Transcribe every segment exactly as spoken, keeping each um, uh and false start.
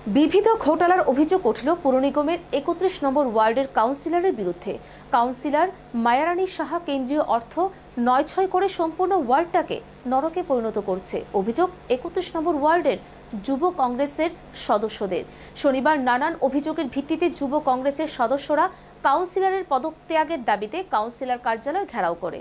বিবিধ ঘোটালার অভিযোগ উঠল পুর নিগমের একত্রিশ নম্বর ওয়ার্ডের কাউন্সিলরের বিরুদ্ধে। কাউন্সিলর মায়ারানী সাহা কেন্দ্রীয় অর্থ নয় ছয় করে সম্পূর্ণ ওয়ার্ডটাকে নরকে পরিণত করছে। অভিযোগ একত্রিশ নম্বর ওয়ার্ডের যুব কংগ্রেসের সদস্যদের। শনিবার নানান অভিযোগের ভিত্তিতে যুব কংগ্রেসের সদস্যরা কাউন্সিলরের পদত্যাগের দাবিতে কাউন্সিলর কার্যালয় ঘেরাও করে।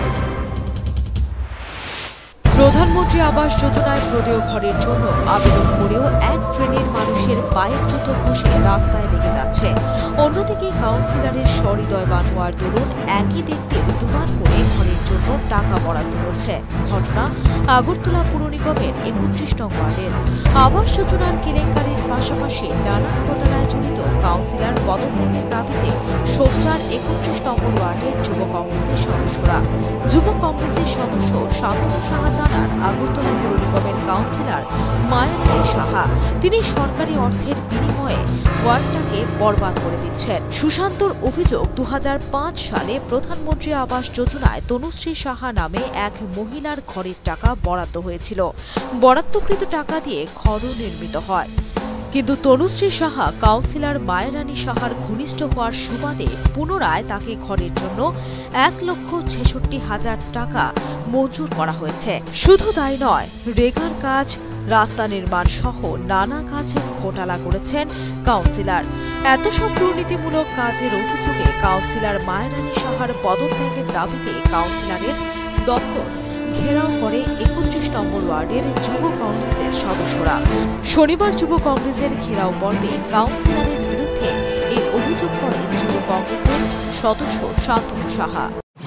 প্রধানমন্ত্রী আবাস যোজনায় প্রদেয় ঘরের জন্য আবেদন করেও এক শ্রেণীর মানুষের পায়ের জুতো খসে রাস্তায় লেগে যাচ্ছে। অন্যদিকে কাউন্সিলরের সহৃদয়বান হওয়ার দরুন একই ব্যক্তির দুবার করে ঘরের জন্য টাকা বরাদ্দ হচ্ছে। ঘটনা আগরতলা পুর নিগমের একত্রিশ নং ওয়ার্ডের। আবাস যোজনার কেলেঙ্কারির পাশাপাশি নানান ঘটনায় জড়িত কাউন্সিলর পদত্যাগের দাবিতে সোমবার একত্রিশ নম্বর ওয়ার্ডের যুব কংগ্রেসের সদস্যরা। যুব কংগ্রেসের সদস্য শান্তনু সাহা জানান, আগরতলা পুর নিগমের কাউন্সিলর মায়ারানী সাহা তিনি সরকারি অর্থের বিনিময়ে ওয়ার্ডটাকে বরবাদ করে দিচ্ছেন। সুশান্তর অভিযোগ, দু হাজার পাঁচ সালে প্রধানমন্ত্রী আবাস যোজনায় তনুশ্রী সাহা নামে এক মহিলার ঘরের টাকা বরাদ্দ হয়েছিল। বরাদ্দকৃত টাকা দিয়ে ঘরও নির্মিত হয়, কিন্তু তনুশ্রী সাহা কাউন্সিলর মায়ারানী সাহার ঘনিষ্ঠ হওয়ার সুবাদে পুনরায় তাকে ঘরের জন্য এক লক্ষ ছেষট্টি হাজার টাকা মঞ্জুর করা হয়েছে। শুধু তাই নয়, রেগার কাজ, রাস্তা নির্মাণ সহ নানা কাজে ঘোটালা করেছেন কাউন্সিলর। এত সব দুর্নীতিমূলক কাজের অভিযোগে কাউন্সিলর মায়ারানী সাহার পদত্যাগের দাবিতে কাউন্সিলরের দপ্তর ঘেরাও করে একত্রিশ নম্বর ওয়ার্ডের যুব কংগ্রেসের সদস্যরা। শনিবার যুব কংগ্রেসের ঘেরাও পর্বে কাউন্সিলরের বিরুদ্ধে এই অভিযোগ করেন যুব কংগ্রেসের সদস্য শান্তনু সাহা।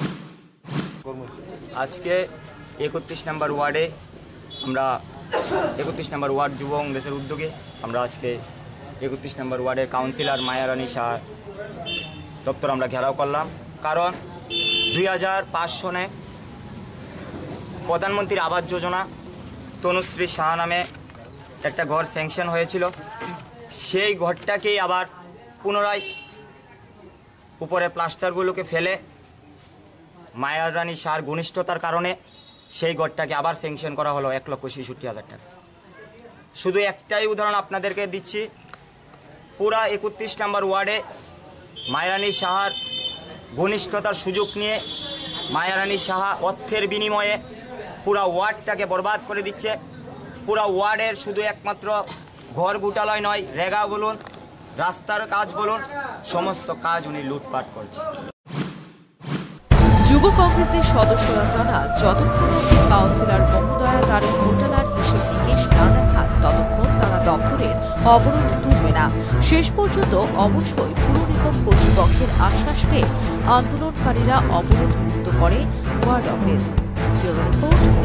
আজকে একত্রিশ নম্বর ওয়ার্ডে আমরা একত্রিশ নম্বর ওয়ার্ড যুব কংগ্রেসের উদ্যোগে আমরা আজকে একত্রিশ নম্বর ওয়ার্ডের কাউন্সিলর মায়ারানী সাহা দপ্তর আমরা ঘেরাও করলাম। কারণ দুই হাজার পাঁচ সনে প্রধানমন্ত্রীর আবাস যোজনা তনুশ্রী সাহা নামে একটা ঘর স্যাংশন হয়েছিল। সেই ঘরটাকেই আবার পুনরায় উপরে প্লাস্টারগুলোকে ফেলে মায়ারানী সাহার ঘনিষ্ঠতার কারণে সেই ঘরটাকে আবার স্যাংশন করা হলো এক লক্ষ ছেষট্টি হাজার টাকা। শুধু একটাই উদাহরণ আপনাদেরকে দিচ্ছি, পুরা একত্রিশ নম্বর ওয়ার্ডে মায়ারানী সাহার ঘনিষ্ঠতার সুযোগ নিয়ে মায়ারানী সাহা অর্থের বিনিময়ে পুরা ওয়ার্ডটাকে বরবাদ করে দিচ্ছে। পুরা ওয়ার্ডের শুধু একমাত্র ঘর ঘোটালায় নয়, রেগা বলুন, রাস্তার কাজ বলুন, সমস্ত কাজ উনি লুটপাট করছে। যুব কংগ্রেসের সদস্যরা জানান, যতক্ষণ কাউন্সিলর মহোদয়া তার ঘোটালার হিসেব নিকেশ না দেখান ততক্ষণ তারা দপ্তরের অবরোধ তুলবে না। শেষ পর্যন্ত অবশ্যই পুর নিগম কর্তৃপক্ষের আশ্বাস পেয়ে আন্দোলনকারীরা অবরোধ মুক্ত করে ওয়ার্ড অফিস।